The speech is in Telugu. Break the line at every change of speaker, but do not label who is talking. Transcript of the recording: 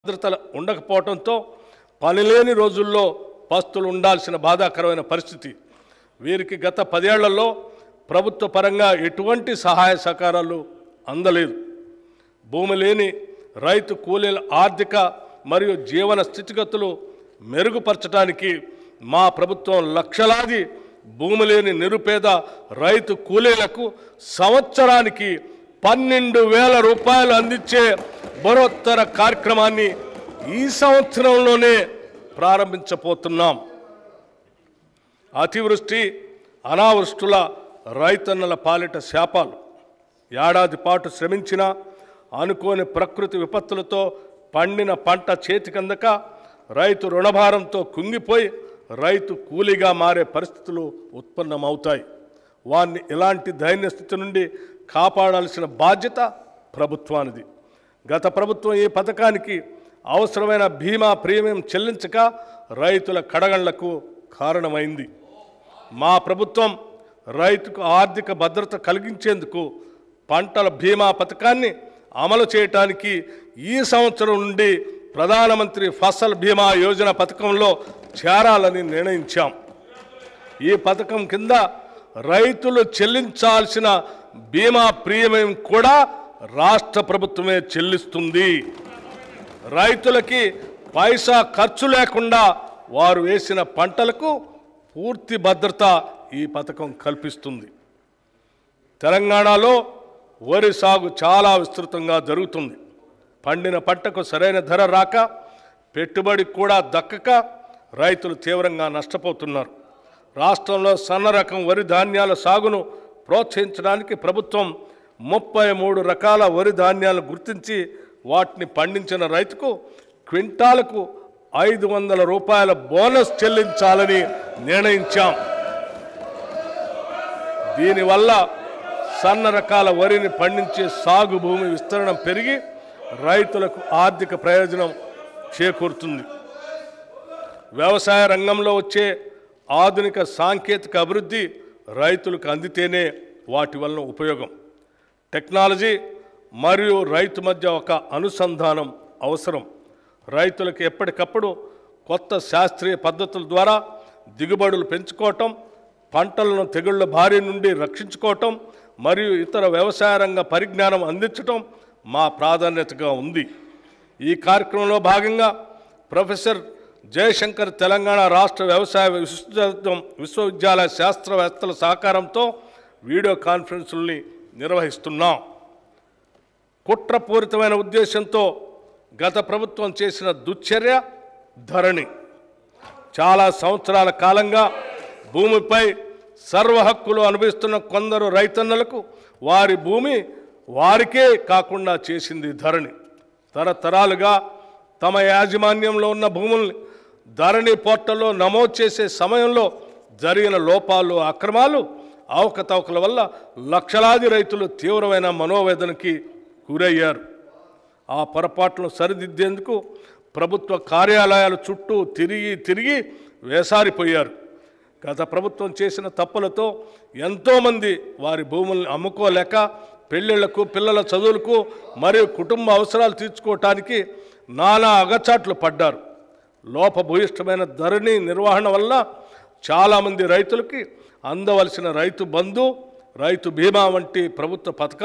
భద్రత ఉండకపోవడంతో పనిలేని రోజుల్లో పస్తులు ఉండాల్సిన బాధాకరమైన పరిస్థితి. వీరికి గత 10 ఏళ్లలో ప్రభుత్వ పరంగా ఎటువంటి సహాయ సహకారాలు అందలేదు. భూమి లేని రైతు కూలీల ఆర్థిక మరియు జీవన స్థితిగతులు మెరుగుపరచడానికి మా ప్రభుత్వం లక్షలాది భూమి లేని నిరుపేద రైతు కూలీలకు సంవత్సరానికి 12,000 రూపాయలు అందించే బరోత్తర కార్యక్రమాన్ని ఈ సంవత్సరంలోనే ప్రారంభించబోతున్నాం. అతివృష్టి అనావృష్టుల రైతన్నల పాలిట శాపాలు. ఏడాది పాటు శ్రమించిన అనుకోని ప్రకృతి విపత్తులతో పండిన పంట చేతికందక రైతు రుణభారంతో కుంగిపోయి రైతు కూలీగా మారే పరిస్థితులు ఉత్పన్నమవుతాయి. వారిని ఇలాంటి దైన్య స్థితి నుండి కాపాడాల్సిన బాధ్యత ప్రభుత్వానిది. గత ప్రభుత్వం ఈ పథకానికి అవసరమైన బీమా ప్రీమియం చెల్లించక రైతుల కడగళ్లకు కారణమైంది. మా ప్రభుత్వం రైతుకు ఆర్థిక భద్రత కలిగించేందుకు పంటల బీమా పథకాన్ని అమలు చేయడానికి ఈ సంవత్సరం నుండి ప్రధానమంత్రి ఫసల్ బీమా యోజన పథకంలో చేరాలని నిర్ణయించాం. ఈ పథకం కింద రైతులు చెల్లించాల్సిన బీమా ప్రీమియం కూడా రాష్ట్ర ప్రభుత్వమే చెల్లిస్తుంది. రైతులకి పైసా ఖర్చు లేకుండా వారు వేసిన పంటలకు పూర్తి భద్రత ఈ పథకం కల్పిస్తుంది. తెలంగాణలో వరి సాగు చాలా విస్తృతంగా జరుగుతుంది. పండిన పంటకు సరైన ధర రాక పెట్టుబడి కూడా దక్కక రైతులు తీవ్రంగా నష్టపోతున్నారు. రాష్ట్రంలో సన్న రకం వరి ధాన్యాల సాగును ప్రోత్సహించడానికి ప్రభుత్వం 33 రకాల వరి ధాన్యాలను గుర్తించి వాటిని పండించిన రైతుకు క్వింటాలకు 500 రూపాయల బోనస్ చెల్లించాలని నిర్ణయించాం. దీనివల్ల సన్న రకాల వరిని పండించే సాగు భూమి విస్తరణ పెరిగి రైతులకు ఆర్థిక ప్రయోజనం చేకూరుతుంది. వ్యవసాయ రంగంలో వచ్చే ఆధునిక సాంకేతిక అభివృద్ధి రైతులకు అందితేనే వాటి వలన ఉపయోగం. టెక్నాలజీ మరియు రైతు మధ్య ఒక అనుసంధానం అవసరం. రైతులకు ఎప్పటికప్పుడు కొత్త శాస్త్రీయ పద్ధతుల ద్వారా దిగుబడులు పెంచుకోవటం, పంటలను తెగుళ్ల బారి నుండి రక్షించుకోవటం మరియు ఇతర వ్యవసాయ రంగ పరిజ్ఞానం అందించటం మా ప్రాధాన్యతగా ఉంది. ఈ కార్యక్రమంలో భాగంగా ప్రొఫెసర్ జయశంకర్ తెలంగాణ రాష్ట్ర వ్యవసాయ విశ్వవిద్యాలయ శాస్త్రవేత్తల సహకారంతో వీడియో కాన్ఫరెన్సుల్ని నిర్వహిస్తున్నాం. కుట్రపూరితమైన ఉద్దేశంతో గత ప్రభుత్వం చేసిన దుశ్చర్య ధరణి. చాలా సంవత్సరాల కాలంగా భూమిపై సర్వ హక్కులు అనుభవిస్తున్న కొందరు రైతన్నలకు వారి భూమి వారికే కాకుండా చేసింది ధరణి. తరతరాలుగా తమ యాజమాన్యంలో ఉన్న భూముల్ని ధరణి పోర్టల్లో నమోదు చేసే సమయంలో జరిగిన లోపాలు, అక్రమాలు, అవకతవకల వల్ల లక్షలాది రైతులు తీవ్రమైన మనోవేదనకి గురయ్యారు. ఆ పొరపాట్లను సరిదిద్దేందుకు ప్రభుత్వ కార్యాలయాల చుట్టూ తిరిగి వేసారిపోయారు. గత ప్రభుత్వం చేసిన తప్పులతో ఎంతోమంది వారి భూముల్ని అమ్ముకోలేక పెళ్ళిళ్లకు, పిల్లల చదువులకు మరియు కుటుంబ అవసరాలు తీర్చుకోవటానికి నానా అగచాట్లు పడ్డారు. లోపభూయిష్టమైన ధరణి నిర్వహణ వల్ల చాలామంది రైతులకి అందవలసిన రైతు బంధు, రైతు బీమా వంటి ప్రభుత్వ పథకాలు